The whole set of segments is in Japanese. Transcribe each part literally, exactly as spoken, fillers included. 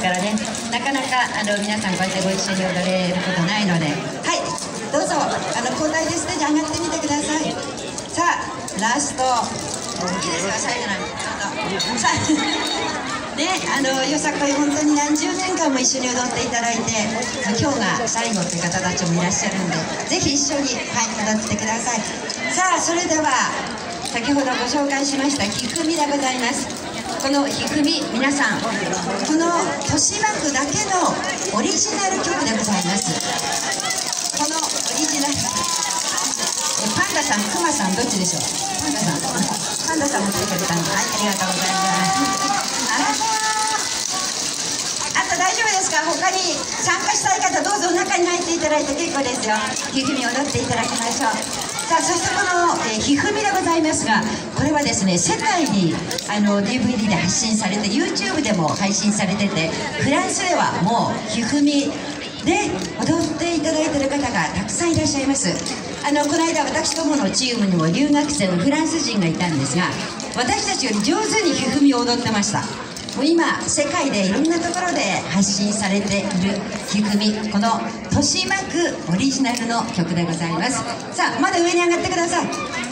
からね、なかなかあの皆さんこうやってご一緒に踊れることないので、はい、どうぞあの交代でステージ上がってみてください。さあラストいいですか、最後なんでどうぞ。さあね、あのよさこい本当に何十年間も一緒に踊っていただいて、まあ、今日が最後って方たちもいらっしゃるんで、ぜひ一緒に、はい、踊ってください。さあそれでは先ほどご紹介しましたひふみでございます。このひふみ、皆さんこの豊島区だけのオリジナル曲でございます。このオリジナルえパンダさん、クマさんどっちでしょう。パンダさんパンダさんも来てくれたんで、はい、ありがとうございますあと大丈夫ですか。他に参加したい方どうぞ中に入っていただいて結構ですよ。ひふみ踊っていただきましょう。さあそしてこの、えー、ひふみでございますが、これはですね世界にあの ディーブイディー で発信されて YouTube でも配信されてて、フランスではもうひふみで踊っていただいている方がたくさんいらっしゃいます。あのこの間私どものチームにも留学生のフランス人がいたんですが、私たちより上手にひふみを踊ってました。もう今世界でいろんなところで発信されているひふみ、この豊島区オリジナルの曲でございます。さあまだ上に上がってください。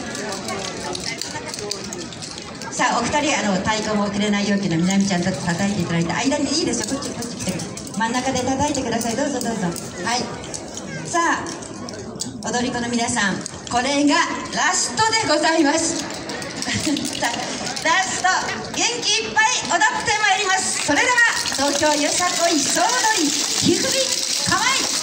さあお二人あの太鼓もくれない容器のみなみちゃんと叩いていただいて、間にいいですよ、こっちこっち来て真ん中で叩いてください。どうぞどうぞ。はい、さあ踊り子の皆さん、これがラストでございますラスト元気いっぱい踊ってまいります。それでは東京よさこい総踊りひふみかわいい。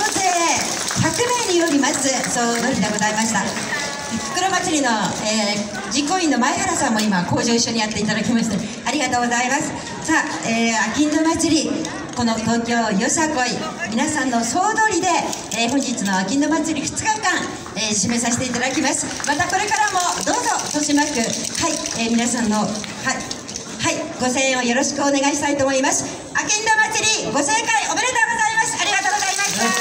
勢ひゃくめいにより待つ総踊りでございました。袋祭りの、えー、実行委員の前原さんも今工場一緒にやっていただきましてありがとうございます。さあ、えー、あきんど祭り、この東京よさこい皆さんの総踊りで、えー、本日のあきんど祭りふつかかん、えー、締めさせていただきます。またこれからもどうぞ豊島区、はい、えー、皆さんのはいはいご声援をよろしくお願いしたいと思います。あきんど祭りご盛会おめでとうございます。